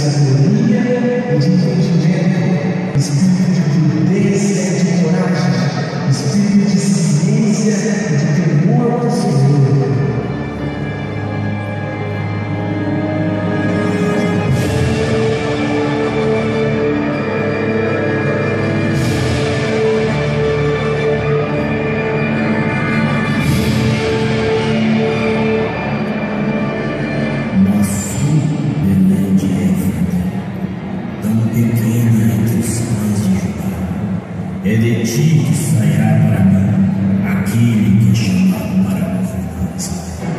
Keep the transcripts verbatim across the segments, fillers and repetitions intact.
sabedoria e de entendimento, espírito de prudência e de coragem, espírito de ciência e de temor do Senhor. É de ti que sairá para mim aquele que é chamado para a governança.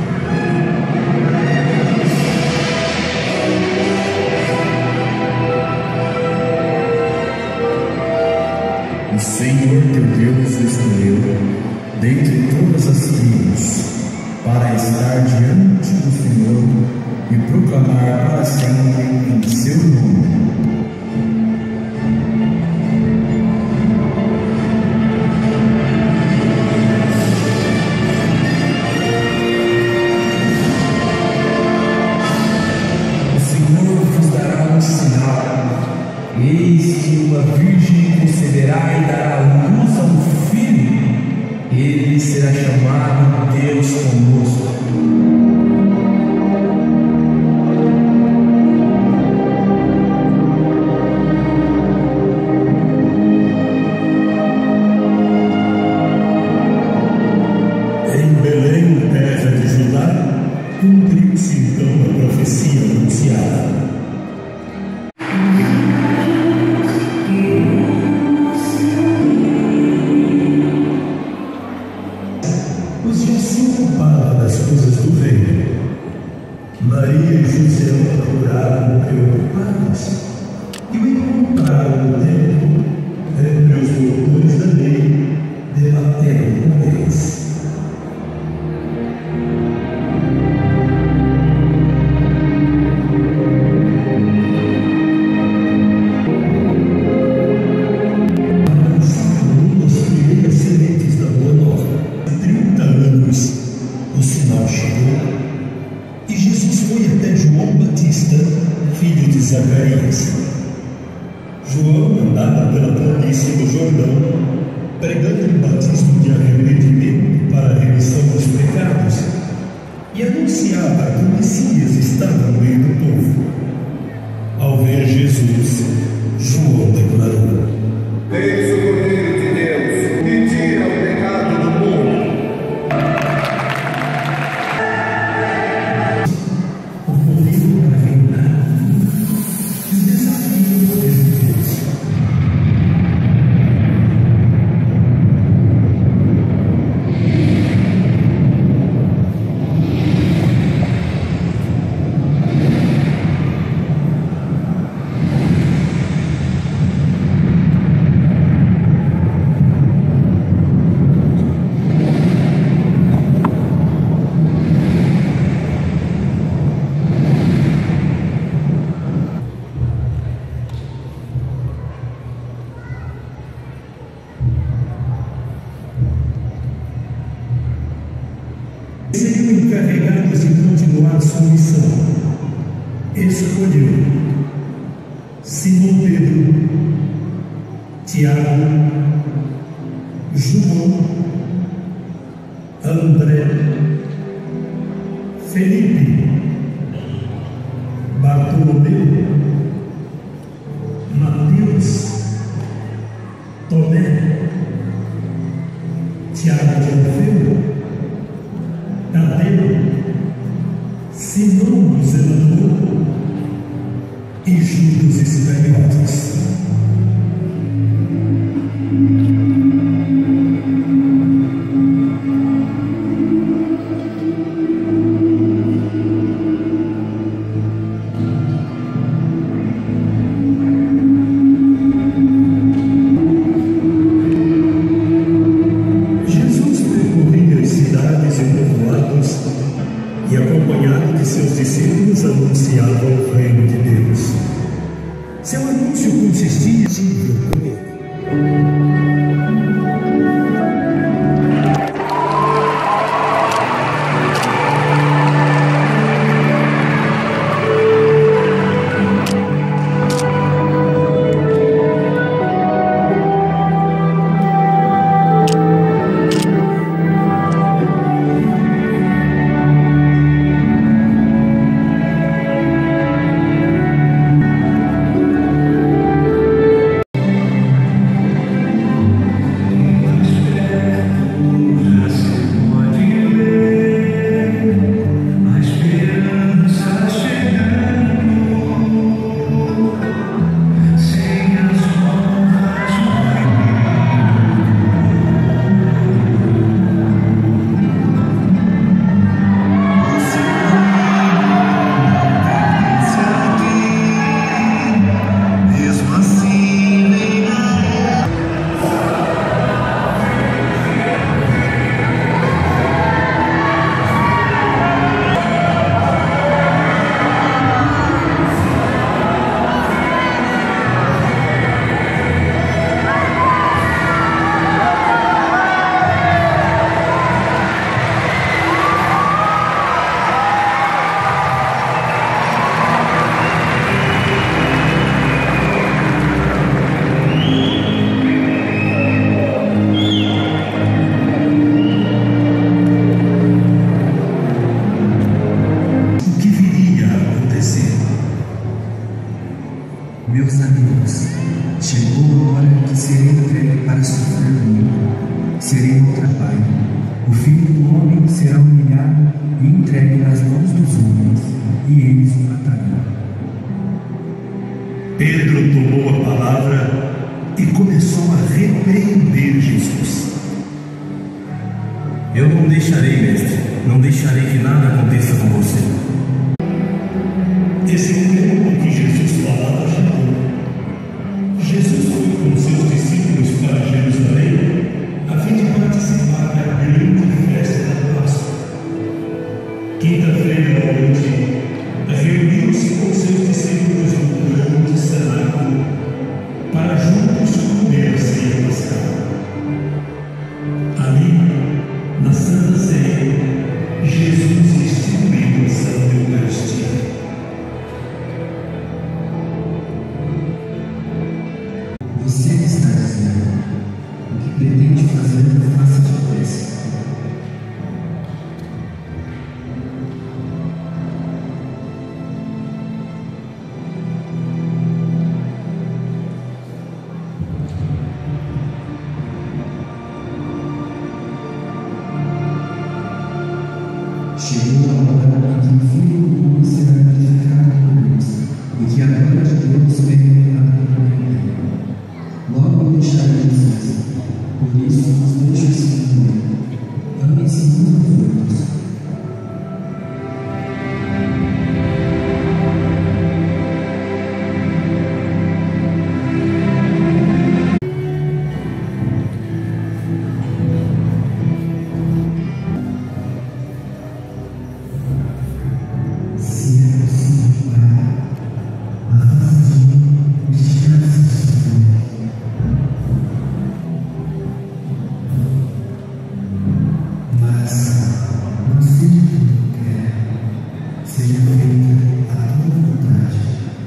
O Senhor teu Deus o escolheu dentre todas as tribos para estar diante do Senhor e proclamar para sempre em seu nome. Eis que uma virgem conceberá e dará luz a um filho, ele será chamado Deus conosco. Em Belém, terra de Judá, cumpriu-se então a profecia anunciada. Os discípulos falavam das coisas do reino. Maria e José o procuraram preocupados e o encontraram no templo entre os doutores da lei, debatendo com eles. O sinal chegou e Jesus foi até João Batista, filho de Zacarias. João andava pela planície do Jordão, pregando um batismo de arrependimento para a remissão dos pecados e anunciava que o Messias estava no meio do povo. Ao ver Jesus, João declarou: Eis o Cordeiro de Deus, que tira o pecado do mundo. Seriam encarregados de continuar sua missão. Escolheu Simão Pedro, Tiago, João, André, Felipe, Bartolomeu, Mateus, Tomé, Tiago de Alfeu, Tadeu, Simão o Zelador e Judas Iscariotes. E acompanhado de seus discípulos anunciava o reino de Deus. Seu anúncio consistia em poder. Chegou a hora que serei entregue para sofrer comigo. Serei maltratado. O Filho do Homem será humilhado e entregue nas mãos dos homens, e eles o matarão. Pedro tomou a palavra e começou a repreender Jesus. Eu não deixarei, mestre, não deixarei que nada aconteça com você. Esse tempo que Jesus falava chegou. Jesus foi com seus discípulos para Jerusalém a fim de participar da grande festa da Páscoa. Quinta-feira à noite, reuniu-se com seus discípulos no grande cenáculo para juntos comer a ceia pascal. Ali, na Santa Ceia, Jesus instituiu a Santa Eucaristia. Você está dizendo o que pretende fazer, faça depressa. Chegou a hora em que o Filho do Homem será glorificado por Deus, e que a glória de Deus vem revelada por ele. Logo eu deixarei vocês, por isso os deixo assim comigo. Amem-se uns aos outros. Se é possível, Pai, afasta de mim este cálice de sofrimento. Mas não seja como eu quero, seja feita a tua vontade.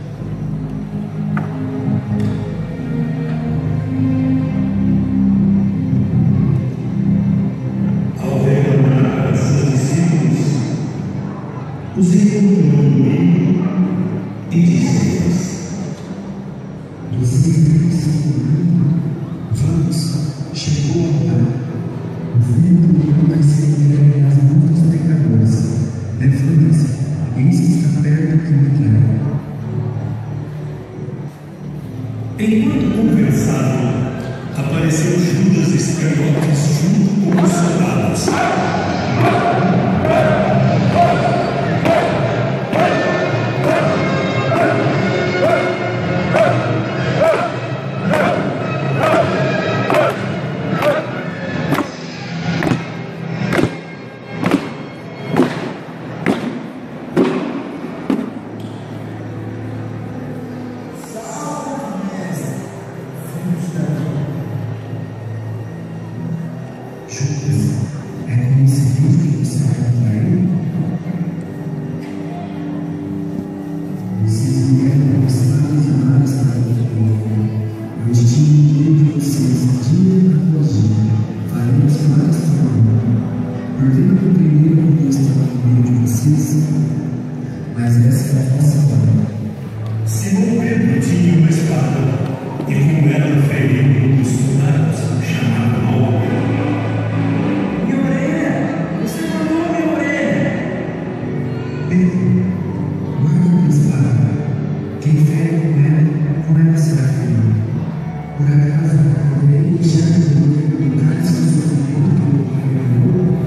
Ao retornar a seus discípulos, os encontrou no meio e disse-lhes: Vocês não estão comigo? Vamos, chegou a hora. O Filho do Homem vai ser entregue nas mãos dos pecadores. Levante-se, eis que está perto que me traga. Enquanto conversavam, apareceu Judas Iscariotes junto com os soldados. Judas, é com esse vídeo que você vai trair? Vocês vieram aproximados e amados para o povo. Eu estive no meio de vocês dia após dia. Faremos várias formas. Por que não compreenderam quando eu estava no meio de vocês? Mas essa é a vossa hora. Simão Pedro tinha uma espada e com ela feriu um dos soldados, chamado Malco. Minha orelha! Você matou minha orelha! Pedro, guarda a espada. Quem fere com ela, com ela será ferido. Por acaso, poderei deixar de beber o cálice do sofrimento que meu Pai ganhou?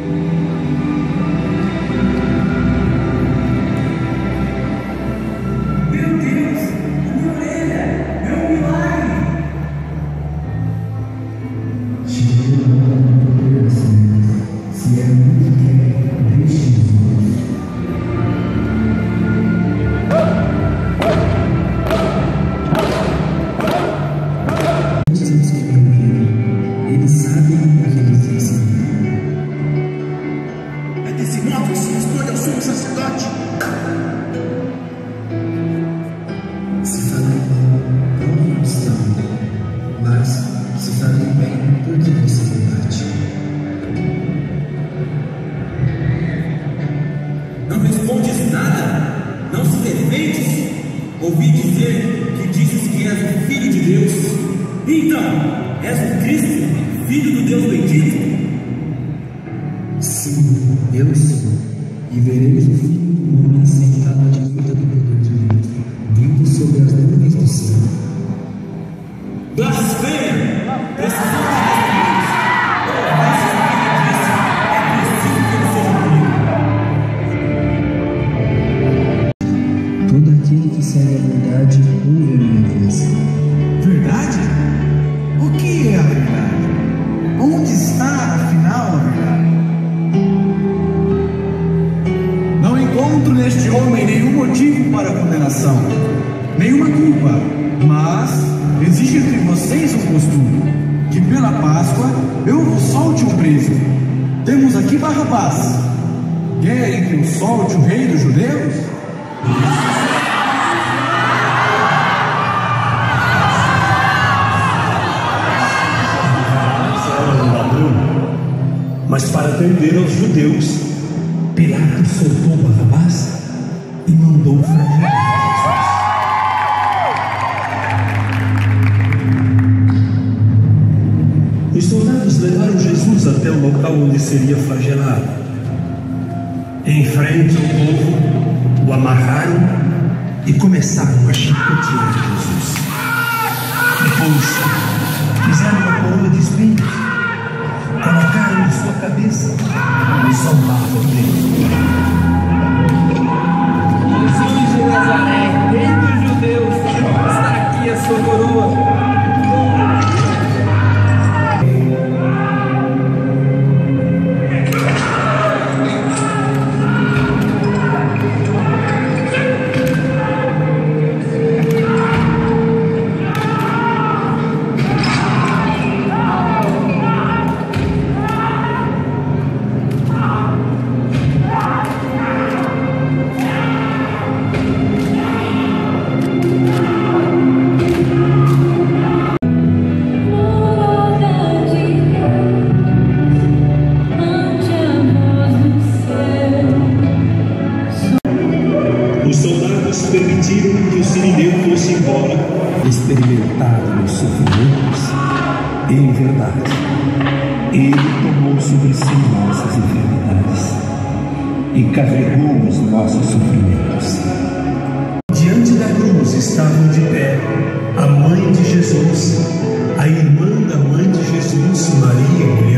Meu Deus! A minha orelha! É um milagre! Chegou a hora do poder das trevas. Se é muito que quer, deixe os outros. Nós temos que me ouvir. Eles sabem o que eles dizem. É desse modo que se responde ao sumo sacerdote! Se falei mal, não estão. Mas, se falei bem, por que você me bate? Não respondes nada! Não se defendes! Ouvi dizer que dizes que és o Filho de Deus. Então, és o Cristo, Filho do Deus bendito? Sim, eu sou. E vereis o Filho do Homem sentado à direita do poder de Deus, vindo sobre as nuvens do céu. Blasfêmia! Precisamos de testemunhos. Ouviste o que ele disse? É preciso que ele seja punido. Todo aquele que segue a verdade ouve a minha voz. Verdade? O que é a verdade? Onde está, afinal, a verdade? Não encontro neste homem nenhum motivo para condenação, nenhuma culpa, mas existe entre vocês um costume, que pela Páscoa eu vos solte um preso. Temos aqui Barrabás. Querem que eu solte o rei dos judeus? Mas para atender aos judeus, Pilatos soltou Barrabás e mandou flagelar Jesus. Os soldados levaram Jesus até o local onde seria flagelado. Em frente ao povo, o amarraram e começaram a chicotear Jesus. Depois, fizeram uma coroa de espinhos, colocaram em sua cabeça e zombavam dele. Jesus de Nazaré, rei dos judeus, está aqui a sua coroa. Permitiram que o sirineu fosse embora. Experimentado nos sofrimentos, em verdade, Ele tomou sobre si nossas enfermidades e carregou os nossos sofrimentos. Diante da cruz estavam de pé a mãe de Jesus, a irmã da mãe de Jesus, Maria,